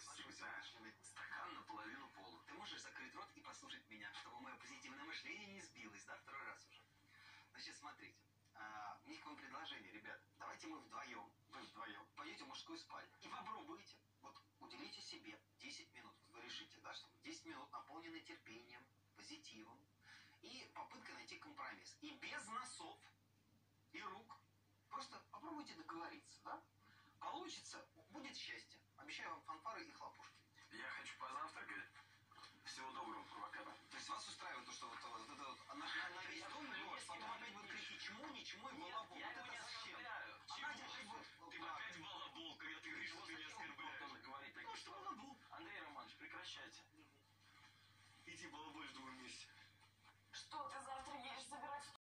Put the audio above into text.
Стакан наполовину полон. Ты можешь закрыть рот и послушать меня, чтобы мое позитивное мышление не сбилось, да, второй раз уже. Значит, смотрите. У них к вам предложение, ребят. Давайте мы вдвоем, вы вдвоем, пойдете в мужскую спальню и попробуйте. Вот уделите себе 10 минут. Вы решите, да, что 10 минут наполнены терпением, позитивом и попыткой найти компромисс. И без носов и рук. Просто попробуйте договориться, да? Получится, будет счастье. Обещаю вам фанфары и хлопушки. Я хочу позавтракать. Всего доброго, провокатор. То есть вас устраивает то, что вот это вот на весь дом лёж, потом опять будут кричать чему, ничему и балабол. Я его не оскорбляю. Ты опять балабол, когда ты говоришь, что ты не оскорбляешь. Говорить такие что балабол? Андрей Романович, прекращайте. Иди балаболь в другом месте. Что ты за